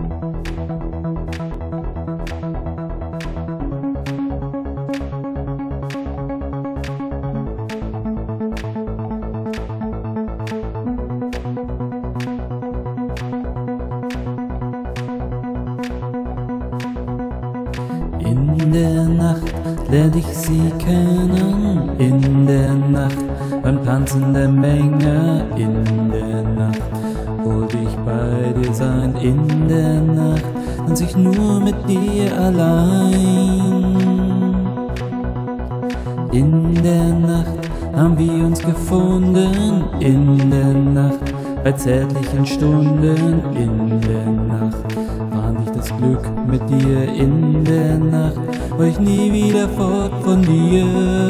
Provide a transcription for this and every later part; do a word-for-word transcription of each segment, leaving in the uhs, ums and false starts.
In der Nacht lernte ich sie kennen, in der Nacht beim Tanzen der Menge, in der Nacht wollte ich bei dir sein, in der Nacht tanz ich nur mit dir allein. In der Nacht haben wir uns gefunden, in der Nacht bei zärtlichen Stunden, in der Nacht fand ich das Glück mit dir, in der Nacht war ich nie wieder fort von dir.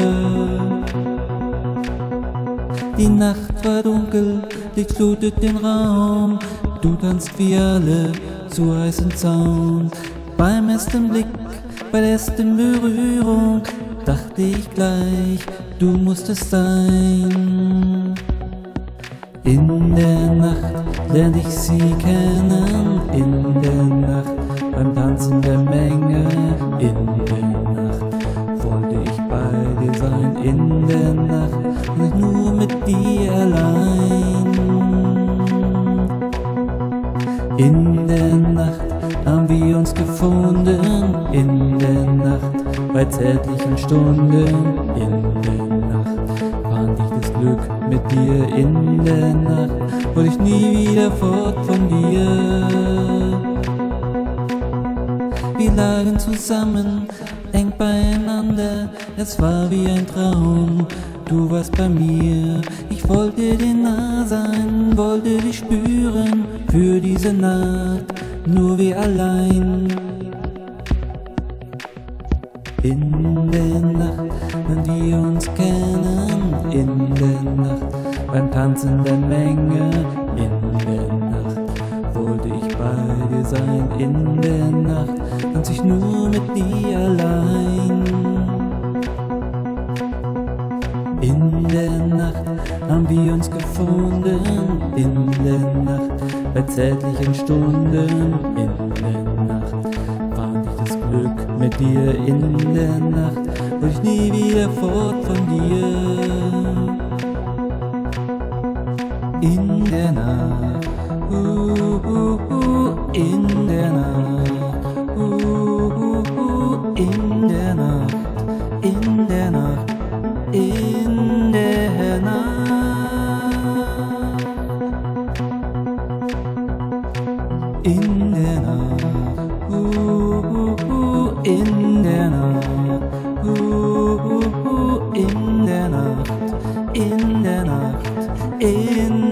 Die Nacht war dunkel, Licht flutet den Raum, du tanzt wie alle zu heißen Zaun. Beim ersten Blick, bei der ersten Berührung dachte ich gleich, du musst es sein. In der Nacht lernte ich sie kennen, in der Nacht beim Tanzen der Menge, in der Nacht wollte ich bei dir sein, in der Nacht nicht nur mit dir allein. In der Nacht haben wir uns gefunden, in der Nacht bei zärtlichen Stunden, in der Nacht fand ich das Glück mit dir, in der Nacht wollte ich nie wieder fort von dir. Wir lagen zusammen, eng beieinander, es war wie ein Traum, du warst bei mir. Ich wollte dir nah sein, wollte dich spüren, für diese Nacht, nur wir allein. In der Nacht, wenn wir uns kennen, in der Nacht, beim Tanzen der Menge, in der Nacht wollte ich bei dir sein, in der Nacht tanz ich nur mit dir allein. In der Nacht haben wir uns gefunden, in der Nacht bei zärtlichen Stunden, in der Nacht fand ich das Glück mit dir, in der Nacht wollte ich nie wieder fort von dir. In der Nacht, uh, uh, uh, in der Nacht, uh, uh, uh, in der Nacht, in der Nacht, in der Nacht, in der Nacht, uh, uh, uh, in der Nacht, uh, uh, uh, in der Nacht, in der Nacht, in